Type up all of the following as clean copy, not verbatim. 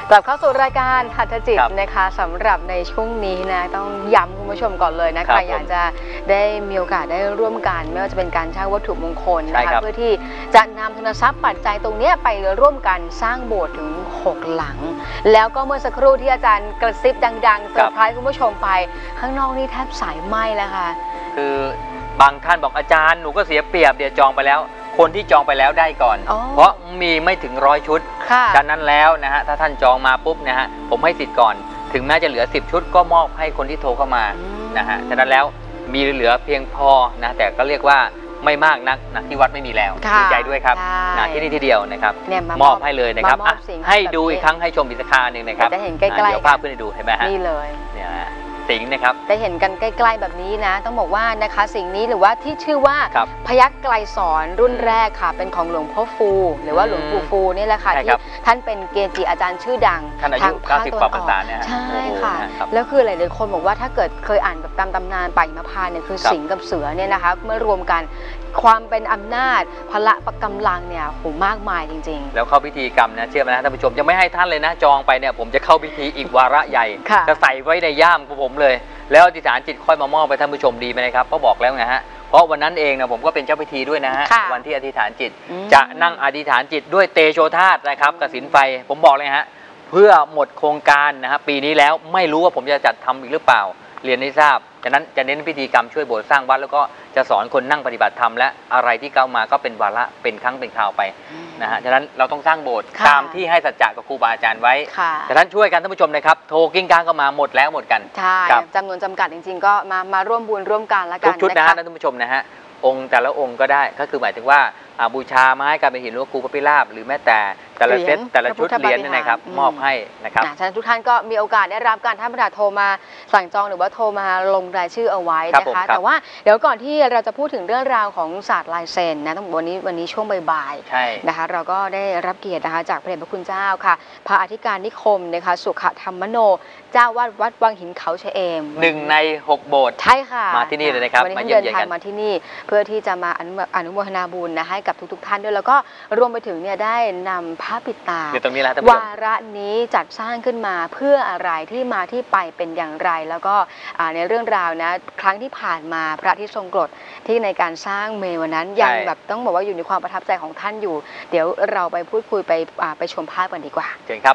กลับเข้าสู่รายการหัตถจิตนะคะสำหรับในช่วงนี้นะต้องย้ำคุณผู้ชมก่อนเลยนะใครอยากจะได้มีโอกาสได้ร่วมกันไม่ว่าจะเป็นการสร้างวัตถุมงคลนะคะเพื่อที่จะนำทุนทรัพย์ปัจจัยตรงนี้ไปร่วมกันสร้างโบสถ์ถึง6 หลังแล้วก็เมื่อสักครู่ที่อาจารย์กระซิบดังๆเซอร์ไพรส์คุณผู้ชมไปข้างนอกนี่แทบสายไหม้แล้วค่ะคือบางท่านบอกอาจารย์หนูก็เสียเปรียบเดี๋ยวจองไปแล้วคนที่จองไปแล้วได้ก่อนเพราะมีไม่ถึง100 ชุดฉะนั้นแล้วนะฮะถ้าท่านจองมาปุ๊บนะฮะผมให้สิทธิ์ก่อนถึงแม้จะเหลือ10 ชุดก็มอบให้คนที่โทรเข้ามานะฮะฉะนั้นแล้วมีเหลือเพียงพอนะแต่ก็เรียกว่าไม่มากนักนะที่วัดไม่มีแล้วดีใจด้วยครับนะที่นี่ที่เดียวนะครับมอบให้เลยนะครับให้ดูอีกครั้งให้ชมอีกสักครั้งหนึ่งนะครับจะเห็นใกล้ๆเดี๋ยวภาพขึ้นให้ดูเห็นไหมฮะนี่เลยเนี่ยสิงห์นะครับได้เห็นกันใกล้ๆแบบนี้นะต้องบอกว่านะคะสิ่งนี้หรือว่าที่ชื่อว่าพยัคฆ์ไกลสอนรุ่นแรกค่ะเป็นของหลวงพ่อฟูหรือว่าหลวงปู่ฟูนี่แหละค่ะที่ท่านเป็นเกจิอาจารย์ชื่อดังทางภาคตะวันออกใช่ค่ะแล้วคือหลายๆคนบอกว่าถ้าเกิดเคยอ่านแบบตามตำนานป่ายมพานเนี่ยคือสิงห์กับเสือเนี่ยนะคะเมื่อรวมกันความเป็นอำนาจพละกำลังเนี่ยโหมากมายจริงๆแล้วเข้าพิธีกรรมนะเชื่อไหมนะท่านผู้ชมจะไม่ให้ท่านเลยนะจองไปเนี่ยผมจะเข้าพิธีอีกวาระใหญ่จะใส่ไว้ในย่ามของผมเลยแล้วอธิษฐานจิตค่อยมามอบไปท่านผู้ชมดีไหมนะครับเพราะบอกแล้วนะฮะเพราะวันนั้นเองนะผมก็เป็นเจ้าพิธีด้วยนะฮะวันที่อธิษฐานจิตจะนั่งอธิษฐานจิตด้วยเตโชธาตุนะครับกสิณไฟผมบอกเลยฮะเพื่อหมดโครงการนะฮะปีนี้แล้วไม่รู้ว่าผมจะจัดทำอีกหรือเปล่าเรียนให้ทราบฉะนั้นจะเน้นพิธีกรรมช่วยโบสถ์สร้างวัดแล้วก็จะสอนคนนั่งปฏิบัติธรรมและอะไรที่เข้ามาก็เป็นวาระเป็นครั้งเป็นคราวไปนะฮะฉะนั้นเราต้องสร้างโบสถ์ตามที่ให้สัจจะกับครูบาอาจารย์ไว้ฉะนั้นช่วยกันท่านผู้ชมนะครับโทรกิ้งก้างเข้ามาหมดแล้วหมดกันใช่จำนวนจำกัดจริงๆก็มาร่วมบุญร่วมกันแล้วกันทุกชุดนะฮะท่านผู้ชมนะฮะองค์แต่ละองค์ก็ได้ก็คือหมายถึงว่าบูชาไม้การเป็นหินหลวงปู่พระพิราบหรือแม้แต่แต่ละเซตแต่ละชุดเหรียญนี่นะครับมอบให้นะครับฉะนั้นทุกท่านก็มีโอกาสได้รับการท่านประธานโทรมาสั่งจองหรือว่าโทรมาลงรายชื่อเอาไว้นะคะแต่ว่าเดี๋ยวก่อนที่เราจะพูดถึงเรื่องราวของศาสตร์ลายเซ็นนะต้องวันนี้ช่วงบ่ายๆนะคะเราก็ได้รับเกียรตินะคะจากพระเดชพระคุณเจ้าค่ะพระอธิการนิคมนะคะสุขธรรมโนเจ้าวาดวัดวังหินเขาชะเอม1 ใน 6 โบสถ์ใช่ค่ะมาที่นี่เลยนะครับมาเยี่ยมเยียนกันมาที่นี่เพื่อที่จะมาอนุโมทนาบุญนะให้กับทุกท่านด้วยแล้วก็รวมไปถึงเนี่ยได้นำผ้าปิดตาวาระนี้จัดสร้างขึ้นมาเพื่ออะไรที่มาที่ไปเป็นอย่างไรแล้วก็ในเรื่องราวนะครั้งที่ผ่านมาพระอาทิตย์ทรงกรดที่ในการสร้างเมรุวันนั้นยังแบบต้องบอกว่าอยู่ในความประทับใจของท่านอยู่เดี๋ยวเราไปพูดคุยไปชมภาพกันดีกว่าเชิญครับ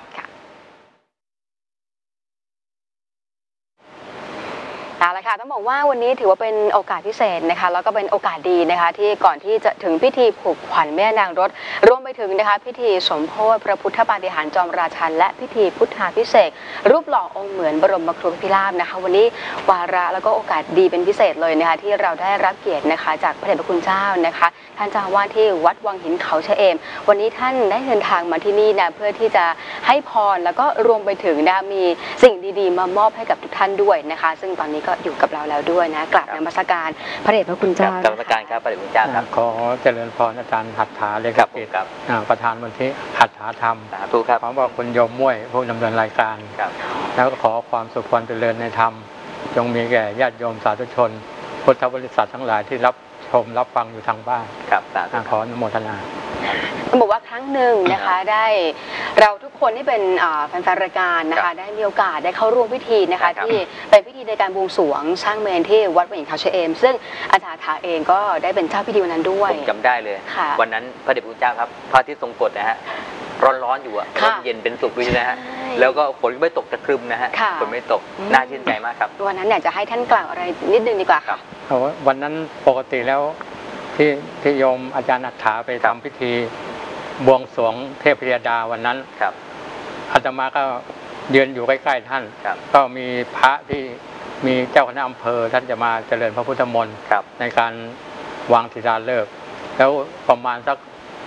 เอาละค่ะต้องบอกว่าวันนี้ถือว่าเป็นโอกาสพิเศษนะคะแล้วก็เป็นโอกาสดีนะคะที่ก่อนที่จะถึงพิธีผูกขวัญแม่นางรถรวมไปถึงนะคะพิธีสมโภชพระพุทธปาฏิหาริย์จอมราชันและพิธีพุทธาภิเษกรูปหล่อองค์เหมือนบรมครูพิราบนะคะวันนี้วาระแล้วก็โอกาสดีเป็นพิเศษเลยนะคะที่เราได้รับเกียรตินะคะจากพระเดชพระคุณเจ้านะคะท่านเจ้าอาวาสที่วัดวังหินเขาชะเอมวันนี้ท่านได้เดินทางมาที่นี่นะเพื่อที่จะให้พรแล้วก็รวมไปถึงนะมีสิ่งดีๆมามอบให้กับทุกท่านด้วยนะคะซึ่งตอนนี้ก็อยู่กับเราแล้วด้วยนะกราบนมัสการพระเดชพระคุณเจ้ากราบนมัสการครับพระเดชพระคุณเจ้าครับขอเจริญพรอาจารย์หัตถาเลยครับประธานมูลที่หัตถาธรรมขอบอกคุณโยมม่วยผู้ดำเนินรายการแล้วก็ขอความสุขความเจริญในธรรมจงมีแก่ญาติโยมสาธุชนพุทธบริษัททั้งหลายที่รับชมรับฟังอยู่ทางบ้านขออนุโมทนาต้องบอกว่าครั้งหนึ่งนะคะได้เราทุกคนที่เป็นแฟนๆรายการนะคะได้มีโอกาสได้เข้าร่วมพิธีนะคะที่เป็นพิธีในการบวงสรวงสร้างเมรุที่วัดวังหินเขาชะเอมซึ่งอาจารย์ถาเองก็ได้เป็นเจ้าพิธีวันนั้นด้วยผมจำได้เลยวันนั้นพระเดชพระคุณเจ้าครับพระอาทิตย์ทรงกรดนะฮะร้อนอยู่อะเย็นเป็นสุขด้วยนะฮะแล้วก็ฝนไม่ตกตะครึมนะฮะฝนไม่ตกน่าชื่นใจมากครับวันนั้นอยากจะให้ท่านกล่าวอะไรนิดนึงดีกว่าครับวันนั้นปกติแล้วที่โยมอาจารย์หัตถาไปทำพิธีบวงสรวงเทพธิดาวันนั้นอาตมาก็ยืนอยู่ใกล้ๆท่านก็มีพระที่มีเจ้าคณะอำเภอท่านจะมาเจริญพระพุทธมนต์ในการวางศิลาฤกษ์แล้วประมาณสัก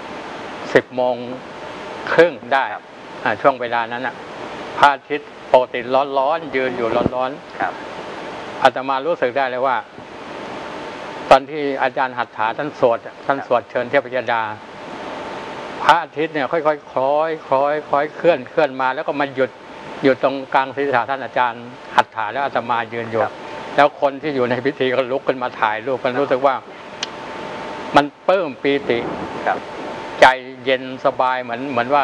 10:30ได้ช่วงเวลานั้นพระอาทิตย์ปกติร้อนยืนอยู่ร้อนอาตมารู้สึกได้เลยว่าตอนที่อาจารย์หัตถาท่านสวดเชิญเทพธิดาพระอาทิตย์เนี่ยค่อยๆคล้อยเคลื่อนมาแล้วก็มาหยุดตรงกลางศีรษะท่านอาจารย์หัตถาแล้วอาตมายืนอยู่แล้วคนที่อยู่ในพิธีก็ลุกขึ้นมาถ่ายรูปกันรู้สึกว่ามันปลื้มปีติใจเย็นสบายเหมือนว่า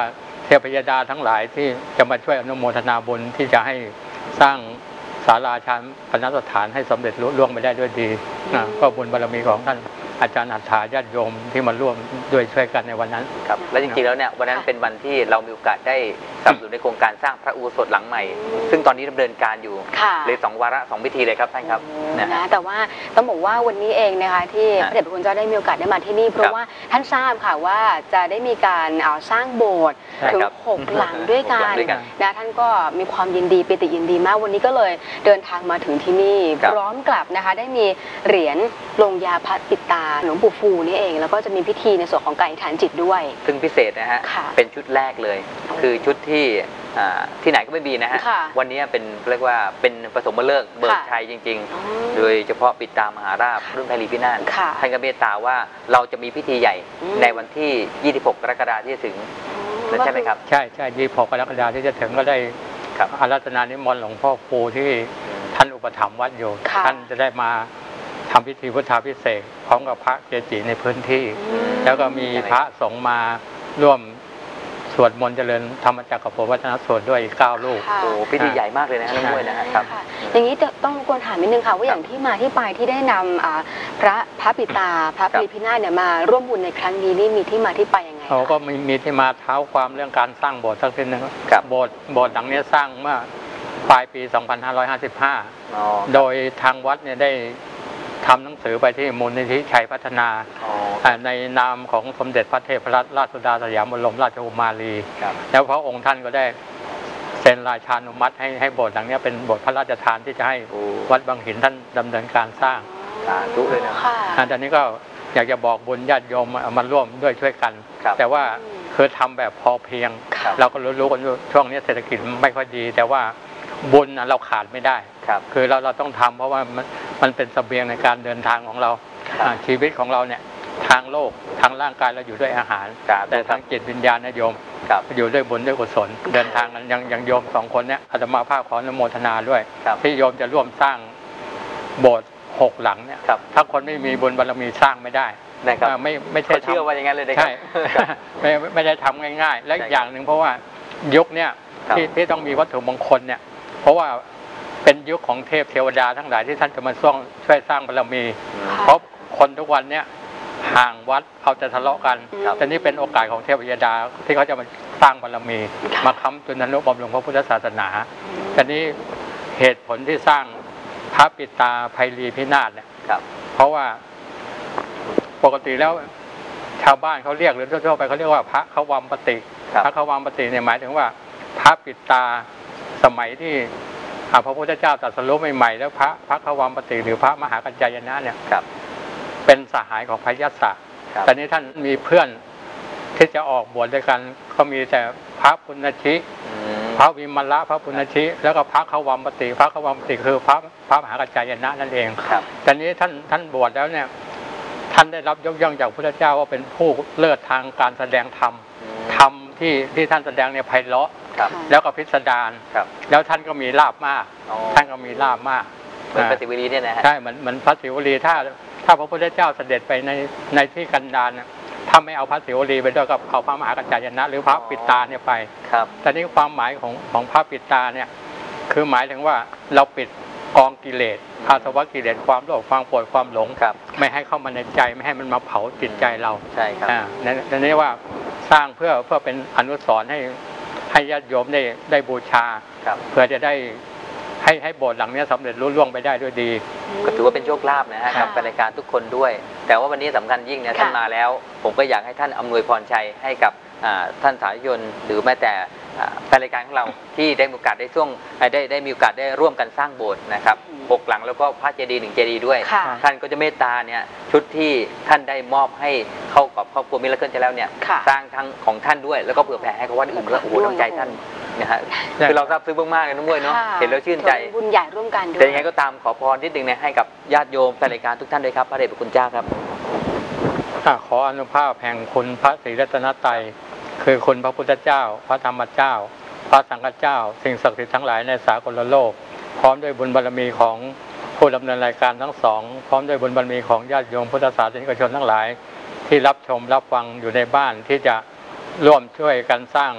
เทพยดาทั้งหลายที่จะมาช่วยอนุโมทนาบุญที่จะให้สร้างศาลาฌานปณสถานให้สำเร็จลุล่วงไปได้ด้วยดีก็บุญบารมีของท่านอาจารย์อัฏฐาญาติโยมที่มาร่วมด้วยช่วยกันในวันนั้นครับและจริงๆแล้วเนี่ยวันนั้นเป็นวันที่เรามีโอกาสได้สนับสนุนในโครงการสร้างพระอุโบสถหลังใหม่ซึ่งตอนนี้ดำเนินการอยู่เลย2 วาระ 2 พิธีเลยครับท่านครับนะแต่ว่าต้องบอกว่าวันนี้เองนะคะที่พระเดชพระคุณเจ้าได้มีโอกาสได้มาที่นี่เพราะว่าท่านทราบค่ะว่าจะได้มีการสร้างโบสถ์ถึง6 หลังด้วยกันนะท่านก็มีความยินดีปิติยินดีมากวันนี้ก็เลยเดินทางมาถึงที่นี่พร้อมกับนะคะได้มีเหรียญลงยาพระปิดตาหลวงปู่ฟูนี่เองแล้วก็จะมีพิธีในส่วนของการอธิษฐานจิตด้วยซึ่งพิเศษนะฮะเป็นชุดแรกเลยคือชุดที่ไหนก็ไม่มีนะฮะวันนี้เป็นเรียกว่าเป็นปฐมฤกษ์เบิกชัยจริงๆโดยเฉพาะปิดตามหาราชรุ่นไพลีพินาศท่านก็เมตตาว่าเราจะมีพิธีใหญ่ในวันที่26 กรกฎาคมที่จะถึงใช่ไหมครับใช่26 กรกฎาคมที่จะถึงก็ได้อาราธนานิมนต์หลวงพ่อฟูที่ท่านอุปถัมภ์วัดอยู่ท่านจะได้มาทำพิธีพุทธาภิเษกพร้อมกับพระเกจิในพื้นที่แล้วก็มีพระสงฆ์มาร่วมสวดมนต์เจริญธรรมจักรพรรดิวัฒนสวดด้วย9 ลูกโอ้พิธีใหญ่มากเลยนะน้องมวยนะครับอย่างนี้ต้องกวนถามนิดนึงค่ะว่าอย่างที่มาที่ไปที่ได้นำพระปิตาพระปิพินาศเนี่ยมาร่วมบุญในครั้งนี้นี่มีที่มาที่ไปยังไงก็มีที่มาเท้าความเรื่องการสร้างโบสถ์สักทีนึงโบสถ์หลังนี้สร้างเมื่อปลายปี 2555โดยทางวัดเนี่ยได้ทำหนังสือไปที่มูลนิธิชัยพัฒนาในนามของสมเด็จพระเทพรัตนราชสุดาสยามบรมราชกุมารีแล้วพระองค์ท่านก็ได้เซ็นราชานุมัติให้โบสถ์หลังนี้เป็นโบสถ์พระราชทานที่จะให้วัดบางหินท่านดำเนินการสร้างทุกเลยนะตอนนี้ก็อยากจะบอกบุญญาติโยมมาร่วมด้วยช่วยกันแต่ว่าคือทำแบบพอเพียงเราก็รู้กันช่วงนี้เศรษฐกิจไม่ค่อยดีแต่ว่าบุญเราขาดไม่ได้คือเราต้องทำเพราะว่ามันเป็นเสบียงในการเดินทางของเราชีวิตของเราเนี่ยทางโลกทางร่างกายเราอยู่ด้วยอาหารแต่ทางจิตวิญญาณนะโยมอยู่ด้วยบุญด้วยกุศลเดินทางกันอย่างโยม2 คนเนี่ยอาตมาภาพขออนุโมทนาด้วยที่โยมจะร่วมสร้างโบสถ์6 หลังเนี่ยถ้าคนไม่มีบุญบารมีสร้างไม่ได้ไม่ใช่เชื่อว่าอย่างนั้นเลยใช่ไม่ได้ทำง่ายๆและอีกอย่างหนึ่งเพราะว่ายุคเนี่ยที่ต้องมีวัตถุมงคลเนี่ยเพราะว่าเป็นยุคของเทพเทวดาทั้งหลายที่ท่านจะมาช่วยสร้างบารมีเพราะคนทุกวันเนี้ยห่างวัดเขาจะทะเลาะกันแต่นี่เป็นโอกาสของเทพยดาที่เขาจะมาสร้างบารมีมาค้ำจุนนุบำรุงพระพุทธศาสนาแต่นี้เหตุผลที่สร้างพระปิตาไพลีพินาศเนี่ยเพราะว่าปกติแล้วชาวบ้านเขาเรียกหรือทั่วไปเขาเรียกว่าพระขวัมปติพระขวัมปติเนี่ยหมายถึงว่าพระปิตาสมัยที่พระพุทธเจ้าตรัสรู้ใหม่ๆแล้วพระขวัมปติหรือพระมหากัจจายนะเนี่ยเป็นสหายของพระยศตอนนี้ท่านมีเพื่อนที่จะออกบวชด้วยกันก็มีแต่พระปุณชิพระวิมละพระปุณชิแล้วก็พระขวัมปติพระขวัมปติคือพระมหากัจจายนะนั่นเองตอนนี้ท่านบวชแล้วเนี่ยท่านได้รับยกย่องจากพระพุทธเจ้าว่าเป็นผู้เลิศทางการแสดงธรรมที่ท่านแสดงเนี่ยไพเราะแล้วก็พิสดารแล้วท่านก็มีลาภมากท่านก็มีลาภมากเหมือนพระศิวลีเนี่ยนะใช่เหมือนพระศิวลีถ้าพระพุทธเจ้าเสด็จไปในที่กันดารถ้าไม่เอาพระศิวลีไปด้วยก็เอาพระมหากัจจายนะหรือพระปิตาเนี่ยไปแต่นี้ความหมายของพระปิตาเนี่ยคือหมายถึงว่าเราปิดกองกิเลสอาสวะกิเลสความโลภความโกรธความหลงไม่ให้เข้ามาในใจไม่ให้มันมาเผาจิตใจเราใช่ครับนั่นนี่ว่าสร้างเพื่อเป็นอนุสรณ์ให้ญาติโยมได้บูชาเพื่อจะได้ให้โบสถ์หลังนี้สำเร็จรุ่ล่วงไปได้ด้วยดีก็ถือว่าเป็นโชคลาภนะฮะกับรายการทุกคนด้วยแต่ว่าวันนี้สำคัญยิ่งนะท่านมาแล้วผมก็อยากให้ท่านอำนวยพรชัยให้กับท่านสาธุชนหรือแม้แต่แฟนรายการของเราที่ได้มีโอกาสได้มีโอกาสได้ร่วมกันสร้างโบสถ์นะครับ6 หลังแล้วก็พระเจดีย์1 เจดีย์ด้วยท่านก็จะเมตตาเนี่ยชุดที่ท่านได้มอบให้เข้ากับครอบครัวมิราเคิลจะแล้วเนี่ยสร้างทั้งของท่านด้วยแล้วก็เผื่อแผ่ให้กับวัดอื่นด้วยโอ้โหน้ำใจท่านนะฮะคือเราซาบซึ้งมากๆเลยน้องมวยเนาะเห็นแล้วชื่นใจบุญใหญ่ร่วมกันด้วยแต่ยังไงก็ตามขอพรนิดนึงเนี่ยให้กับญาติโยมแฟนรายการทุกท่านด้วยครับพระเดชพระคุณเจ้าครับขออนุภาพแห่งคุณพระศรีรัตนตรัยคือคุณพระพุทธเจ้าพระธรรมเจ้าพระสังฆเจ้าสิ่งศักดิ์สิทธิ์ทั้งหลายในสากลโลกพร้อมด้วยบุญบารมีของผู้ดำเนินรายการทั้ง2พร้อมด้วยบุญบารมีของญาติโยมพุทธศาสนิกชนทั้งหลายที่รับชมรับฟังอยู่ในบ้านที่จะร่วมช่วยกันสร้าง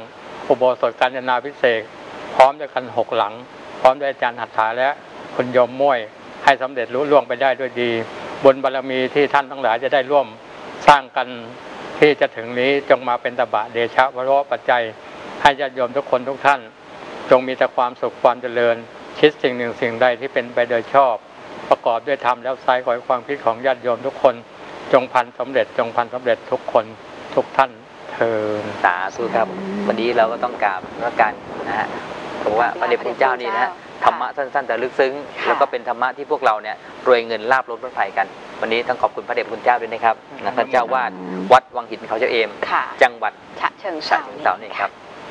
อุโบสถกาญจนาภิเษกพร้อมด้วยกัน6 หลังพร้อมด้วยอาจารย์หัตถาและคุณโยมม่วยให้สำเร็จลุล่วงไปได้ด้วยดีบุญบารมีที่ท่านทั้งหลายจะได้ร่วมสร้างกันที่จะถึงนี้จงมาเป็นตบะเดชะวโรปัจจัยให้ญาติโยมทุกคนทุกท่านจงมีแต่ความสุขความเจริญคิดสิ่งหนึ่งสิ่งใดที่เป็นไปโดยชอบประกอบด้วยธรรมแล้วไซขอให้ความคิดของญาติโยมทุกคนจงพันสำเร็จจงพันสำเร็จทุกคนทุกท่านเทินสาธุครับวันนี้เราก็ต้องกราบพระกันนะฮะบอกว่าพระเดชพระคุณเจ้านี่นะฮะธรรมะสั้นๆแต่ลึกซึ้งแล้วก็เป็นธรรมะที่พวกเราเนี่ยรวยเงินลาภล้นพ้นภัยกันวันนี้ต้องขอบคุณพระเดชพระคุณเจ้าด้วยนะครับท่านเจ้าวาดวัดวังหินเขาเจ้าเอมจังหวัดฉะเชิงเทรานี่ครับ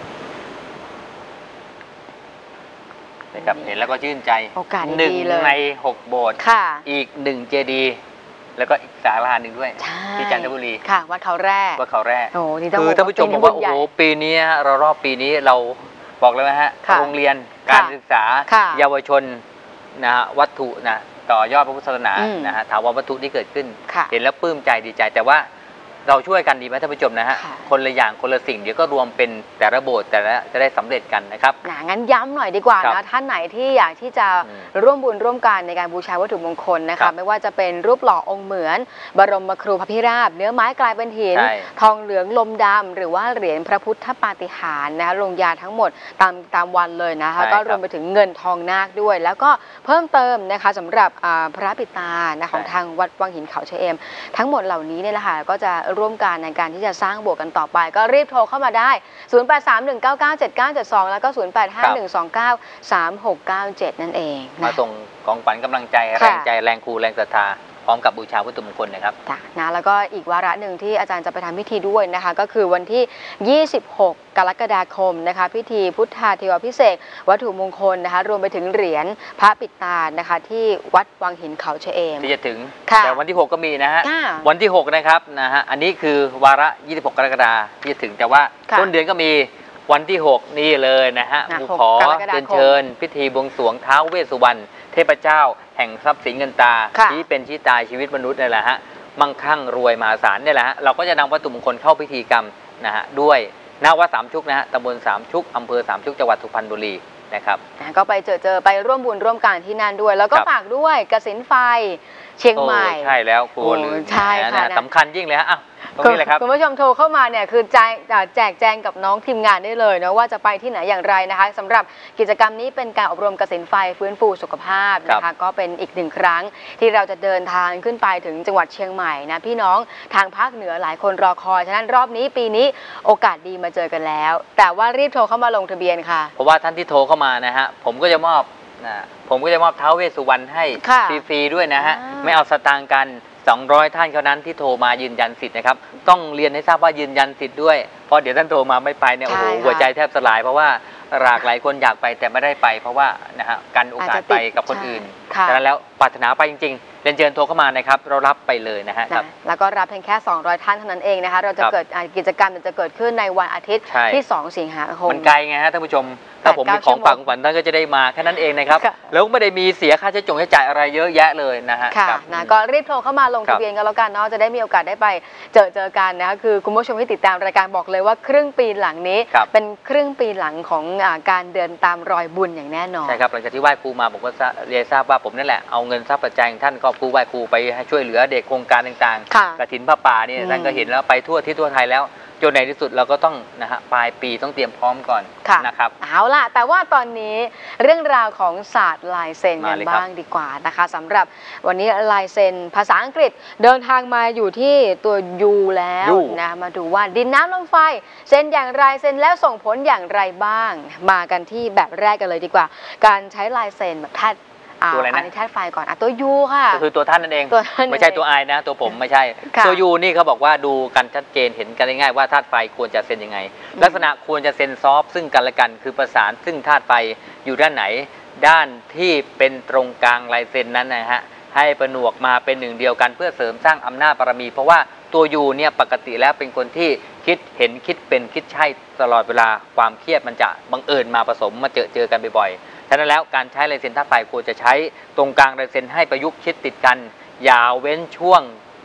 นะครับเห็นแล้วก็ชื่นใจ1 ใน 6 โบสถ์อีก1 เจดีย์แล้วก็อีกศาลาหนึ่งด้วยที่จันทบุรีค่ะวัดเขาแร่คือท่านผู้ชมบอกว่าโอ้โหปีนี้เรารอบปีนี้เราบอกเลยนะฮะโรงเรียนการศึกษาเยาวชนนะฮะวัตถุนะต่อยอดพระพุทธศาสนานะฮะถาวรวัตถุที่เกิดขึ้นเห็นแล้วปลื้มใจดีใจแต่ว่าเราช่วยกันดีไหมท่านผู้ชมนะฮะคนละอย่างคนละสิ่งเดี๋ยวก็รวมเป็นแต่ละโบสถ์แต่ละจะได้สำเร็จกันนะครับงั้นย้ำหน่อยดีกว่านะท่านไหนที่อยากที่จะร่วมบุญร่วมกันในการบูชาวัตถุมงคลนะคะไม่ว่าจะเป็นรูปหล่อองค์เหมือนบรมครูพระพิราบเนื้อไม้กลายเป็นหินทองเหลืองลมดำหรือว่าเหรียญพระพุทธปาฏิหาริย์นะคะลงยาทั้งหมดตามวันเลยนะคะก็รวมไปถึงเงินทองนาคด้วยแล้วก็เพิ่มเติมนะคะสำหรับพระปิตาของทางวัดวังหินเขาเฉเอมทั้งหมดเหล่านี้เนี่ยแหละค่ะก็จะร่วมกันในการที่จะสร้างโบสถ์กันต่อไปก็รีบโทรเข้ามาได้0831997972แล้วก็0851293697นั่นเองมาส่งของขวัญกำลังใจแรงใจแรงครูแรงศรัทธาพร้อมกับบูชาวัตถุมงคลนะครับนะแล้วก็อีกวาระหนึ่งที่อาจารย์จะไปทำพิธีด้วยนะคะก็คือวันที่26 กรกฎาคมนะคะพิธีพุทธาเทวพิเศษวัตถุมงคลนะคะรวมไปถึงเหรียญพระปิตานะคะที่วัดวังหินเขาเฉเอมที่จะถึงแต่วันที่6ก็มีนะฮะวันที่6นะครับนะฮะอันนี้คือวาระ26 กรกฎาคมที่จะถึงแต่ว่าต้นเดือนก็มีวันที่6นี่เลยนะฮะขอเชิญพิธีบวงสรวงท้าวเวสสุวรรณเทพเจ้าแห่งทรัพย์สินเงินตาที่เป็นชี้ตายชีวิตมนุษย์นี่แหละฮะมั่งคั่งรวยมหาศาลนี่แหละฮะเราก็จะนำวัตถุมงคลเข้าพิธีกรรมนะฮะด้วยณวัดสามชุกนะฮะตำบลสามชุกอำเภอสามชุกจังหวัดสุพรรณบุรีนะครับก็ไปเจอไปร่วมบุญร่วมกันที่นั่นด้วยแล้วก็ฝากด้วยกสิณไฟเชียงใหม่ใช่แล้วครูลืมใช่ค่ะสำคัญยิ่งเลยฮะตรงนี้เลยครับคุณผู้ชมโทรเข้ามาเนี่ยคือแจกแจงกับน้องทีมงานได้เลยนะว่าจะไปที่ไหนอย่างไรนะคะสำหรับกิจกรรมนี้เป็นการอบรมกสิณไฟฟื้นฟูสุขภาพนะคะก็เป็นอีก1 ครั้งที่เราจะเดินทางขึ้นไปถึงจังหวัดเชียงใหม่นะพี่น้องทางภาคเหนือหลายคนรอคอยฉะนั้นรอบนี้ปีนี้โอกาสดีมาเจอกันแล้วแต่ว่ารีบโทรเข้ามาลงทะเบียนค่ะเพราะว่าท่านที่โทรเข้ามานะฮะผมก็จะมอบท้าวเวสสุวรรณให้ฟรีๆด้วยนะฮะไม่เอาสตางค์กัน200 ท่านเท่านั้นที่โทรมายืนยันสิทธิ์นะครับต้องเรียนให้ทราบว่ายืนยันสิทธิ์ด้วยเพราะเดี๋ยวท่านโทรมาไม่ไปเนี่ยโอ้โหหัวใจแทบสลายเพราะว่าหลายคนอยากไปแต่ไม่ได้ไปเพราะว่านะฮะกันโอกาสไปกับคนอื่นฉะนั้นแล้วปรารถนาไปจริงๆเรียนเชิญโทรเข้ามานะครับเรารับไปเลยนะฮะแล้วก็รับเพียงแค่200 ท่านเท่านั้นเองนะคะเราจะเกิดกิจกรรมจะเกิดขึ้นในวันอาทิตย์ที่2 สิงหาคมมันไกลไงฮะท่านผู้ชมถ้าผมมีของฝากของขวัญท่านก็จะได้มาแค่นั้นเองนะครับแล้วไม่ได้มีเสียค่าใช้จ่ายอะไรเยอะแยะเลยนะฮะก็รีบโทรเข้ามาลงทะเบียนกันแล้วกันเนาะจะได้มีโอกาสได้ไปเจอกันนะคะคือคุณผู้ชมที่ติดตามรายการบอกเลยว่าครึ่งปีหลังนี้เป็นครึ่งปีหลังของการเดินตามรอยบุญอย่างแน่นอนใช่ครับหลังจากที่ไหว้ครูมาผมก็เรียนทราบว่าผมนั่นแหละเอาเงินทรัพย์ปัจจัยท่านก็ครูไหว้ครูไปให้ช่วยเหลือเด็กโครงการต่างๆกฐินผ้าป่านี่ท่านก็เห็นแล้วไปทั่วไทยแล้วจนในที่สุดเราก็ต้องนะฮะปลายปีต้องเตรียมพร้อมก่อนนะครับเอาล่ะแต่ว่าตอนนี้เรื่องราวของศาสตร์ลายเซ็นกันบ้างดีกว่านะคะสำหรับวันนี้ลายเซ็นภาษาอังกฤษเดินทางมาอยู่ที่ตัว U แล้วนะมาดูว่าดินน้ำลมไฟเซ็นอย่างไรเซ็นแล้วส่งผลอย่างไรบ้างมากันที่แบบแรกกันเลยดีกว่าการใช้ลายเซ็นแบบตัวอะไรนะธาตุไฟก่อนตัว U ค่ะก็คือตัวท่านนั่นเองไม่ใช่ตัว I นะตัวผมไม่ใช่ตัว U นี่เขาบอกว่าดูกันชัดเจนเห็นกันง่ายๆว่าธาตุไฟควรจะเซ็นยังไงลักษณะควรจะเซ็นซอฟซึ่งกันและกันคือประสานซึ่งธาตุไฟอยู่ด้านไหนด้านที่เป็นตรงกลางลายเซ็นนั้นนะฮะให้ประหนวกมาเป็นหนึ่งเดียวกันเพื่อเสริมสร้างอำนาจบารมีเพราะว่าตัว U เนี่ยปกติแล้วเป็นคนที่คิดเห็นคิดเป็นคิดใช่ตลอดเวลาความเครียดมันจะบังเอิญมาผสมมาเจอกันบ่อยๆฉะนั้นแล้วการใช้ลายเซ็นธาตุไฟควรจะใช้ตรงกลางลายเซ็นให้ประยุกต์ชิดติดกันอย่าเว้นช่วง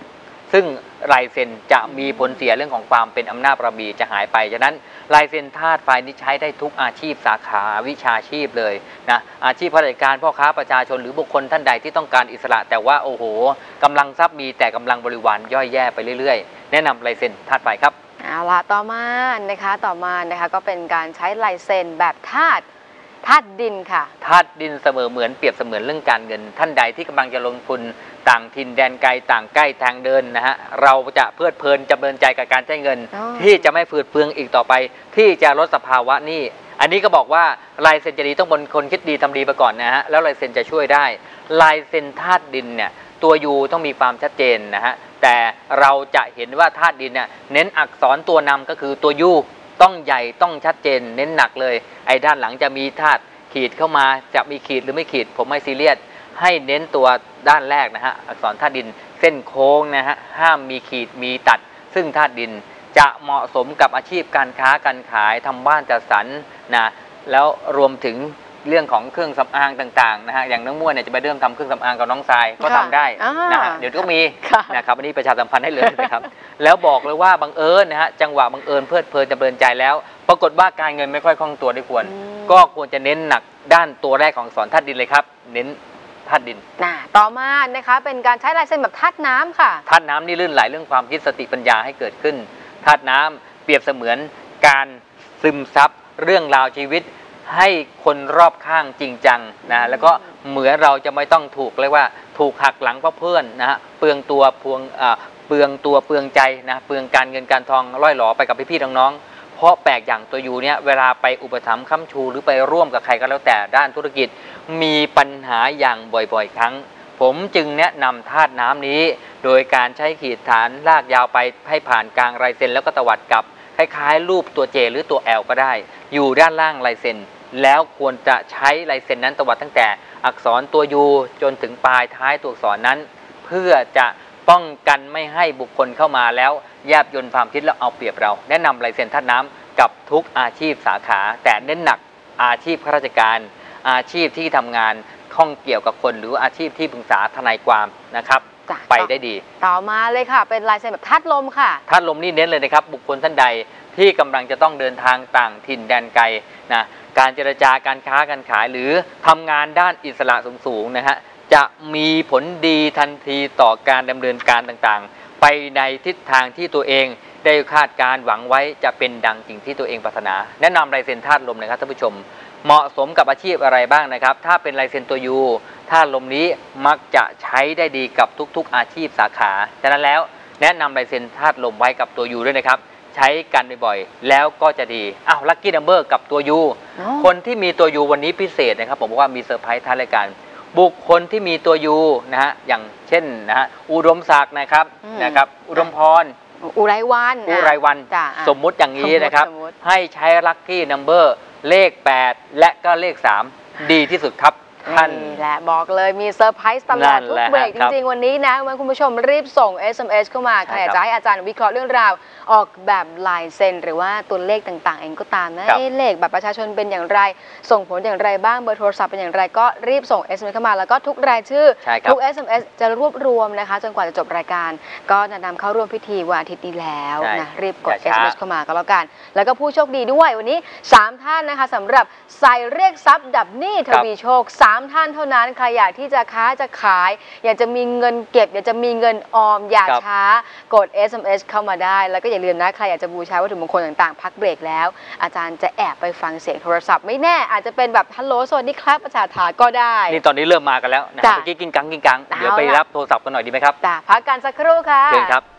ซึ่งลายเซ็นจะมีผลเสียเรื่องของความเป็นอำนาจบารมีจะหายไปฉะนั้นลายเซ็นธาตุไฟนี้ใช้ได้ทุกอาชีพสาขาวิชาชีพเลยนะอาชีพข้าราชการพ่อค้าประชาชนหรือบุคคลท่านใดที่ต้องการอิสระแต่ว่าโอ้โหกำลังทรัพย์มีแต่กำลังบริวารย่อยแย่ไปเรื่อยๆแนะนำลายเซ็นธาตุไฟครับเอาละต่อมานะคะก็เป็นการใช้ลายเซ็นแบบธาตุดินค่ะธาตุดินเสมอเหมือนเปรียบเสมือนเรื่องการเงินท่านใดที่กำลังจะลงทุนต่างถิ่นแดนไกลต่างใกล้ทางเดินนะฮะเราจะเพลิดเพลินจำเริญใจกับการใช้เงินที่จะไม่ฝืดเฟืองอีกต่อไปที่จะลดสภาวะหนี้อันนี้ก็บอกว่าลายเซ็นจะดีต้องบนคนคิดดีทำดีไปก่อนนะฮะแล้วลายเซ็นจะช่วยได้ลายเซ็นธาตุดินเนี่ยตัวยูต้องมีความชัดเจนนะฮะแต่เราจะเห็นว่าธาตุดินเนี่ยเน้นอักษรตัวนำก็คือตัวยูต้องใหญ่ต้องชัดเจนเน้นหนักเลยไอ้ด้านหลังจะมีธาตุขีดเข้ามาจะมีขีดหรือไม่ขีดผมไม่ซีเรียสให้เน้นตัวด้านแรกนะฮะอักษรธาตุดินเส้นโค้งนะฮะห้ามมีขีดมีตัดซึ่งธาตุดินจะเหมาะสมกับอาชีพการค้าการขายทำบ้านจัดสรรนะแล้วรวมถึงเรื่องของเครื่องสำอางต่างๆนะฮะอย่างน้องม่วนเนี่ยจะไปเริ่มทำเครื่องสำอางกับน้องทรายก็ทำได้นะฮะเดี๋ยวก็มีนะครับอันนี้ประชาสัมพันธ์ให้เลยนะครับแล้วบอกเลยว่าบังเอิญนะฮะจังหวะบังเอิญเพลิดเพลินจำเริญใจแล้วปรากฏว่าการเงินไม่ค่อยคล่องตัวได้ควรก็ควรจะเน้นหนักด้านตัวแรกของสอนธาตุดินเลยครับเน้นธาตุดินต่อมานะคะเป็นการใช้ลายเซ็นแบบธาตุน้ำค่ะธาตุน้ำนี่ลื่นไหลเรื่องความคิดสติปัญญาให้เกิดขึ้นธาตุน้ำเปรียบเสมือนการซึมซับเรื่องราวชีวิตให้คนรอบข้างจริงจังนะแล้วก็เหมือนเราจะไม่ต้องถูกเรียกว่าถูกหักหลังเพราะเพื่อนนะฮะเปลืองตัวเปลืองใจนะเปลืองการเงินการทองล่อยหลอไปกับพี่ๆน้องๆเพราะแปลกอย่างตัวยูเนี่ยเวลาไปอุปถัมภ์ค้ำชูหรือไปร่วมกับใครก็แล้วแต่ด้านธุรกิจมีปัญหาอย่างบ่อยๆครั้งผมจึงแนะนำธาตุน้ำนี้โดยการใช้ขีดฐานลากยาวไปให้ผ่านกลางลายเซ็นแล้วก็ตวัดกลับคล้ายๆรูปตัว J หรือตัว L ก็ได้อยู่ด้านล่างลายเซ็นแล้วควรจะใช้ลายเซ็นนั้นตวัดตั้งแต่อักษรตัว U จนถึงปลายท้ายตัวอักษรนั้นเพื่อจะป้องกันไม่ให้บุคคลเข้ามาแล้วแยบยลความคิดแล้วเอาเปรียบเราแนะนำลายเซ็นธาตุน้ำกับทุกอาชีพสาขาแต่เน้นหนักอาชีพข้าราชการอาชีพที่ทำงานข้องเกี่ยวกับคนหรืออาชีพที่ปรึกษาทนายความนะครับไปได้ดีต่อมาเลยค่ะเป็นลายเซ็นแบบธาตุลมค่ะธาตุลมนี่เน้นเลยนะครับบุคคลท่านใดที่กำลังจะต้องเดินทางต่างถิ่นแดนไกลนะการเจรจาการค้าการขายหรือทำงานด้านอิสระสูงๆนะฮะจะมีผลดีทันทีต่อการดำเนินการต่างๆไปในทิศทางที่ตัวเองได้คาดการหวังไว้จะเป็นดังสิ่งที่ตัวเองปรารถนาแนะนำลายเซ็นธาตุลมนะครับท่านผู้ชมเหมาะสมกับอาชีพอะไรบ้างนะครับถ้าเป็นลายเซ็นตัวยูธาตุลมนี้มักจะใช้ได้ดีกับทุกๆอาชีพสาขาฉะนั้นแล้วแนะนำลายเซ็นธาตุลมไว้กับตัวยูด้วยนะครับใช้กันบ่อยๆแล้วก็จะดีลัคกี้นัมเบอร์กับตัวยูคนที่มีตัวยูวันนี้พิเศษนะครับผมบอกว่ามีเซอร์ไพรส์ท้ายรายการบุคคลที่มีตัวยูนะฮะอย่างเช่นนะฮะอุดมศักดิ์นะครับอุดมพรอุไรวันสมมุติอย่างนี้นะครับให้ใช้ลัคกี้นัมเบอร์เลข8และก็เลข3ดีที่สุดครับท่านแหละบอกเลยมีเซอร์ไพรส์ตลอดทุกเบรกจริงๆวันนี้นะคุณผู้ชมรีบส่ง SMS เข้ามาใครอยากจะให้อาจารย์วิเคราะห์เรื่องราวออกแบบลายเซ็นหรือว่าตัวเลขต่างๆเองก็ตามนะเลขแบบประชาชนเป็นอย่างไรส่งผลอย่างไรบ้างเบอร์โทรศัพท์เป็นอย่างไรก็รีบส่ง SMS เข้ามาแล้วก็ทุกรายชื่อทุก SMS จะรวบรวมนะคะจนกว่าจะจบรายการก็จะนำเข้าร่วมพิธีวันอาทิตย์นี้แล้วนะรีบกด SMS เข้ามาก็แล้วกันแล้วก็ผู้โชคดีด้วยวันนี้3ท่านนะคะสำหรับใส่เรียกทรัพย์ดับหนี้ทวีโชค3ท่านเท่านั้นใครอยากที่จะค้าจะขายอยากจะมีเงินเก็บอยากจะมีเงินออมอย่าช้ากด SMS เข้ามาได้แล้วก็อย่าลืมนะใครอยากจะบูชาวัตถุมงคลต่างๆพักเบรกแล้วอาจารย์จะแอบไปฟังเสียงโทรศัพท์ไม่แน่อาจจะเป็นแบบฮัลโหลสวัสดีครับประชาถาก็ได้นี่ตอนนี้เริ่มมากันแล้วนะเมื่อกี้กิ้งกังเดี๋ยวไปรับโทรศัพท์กันหน่อยดีไหมครับพักกันสักครู่ค่ะเชิญครับ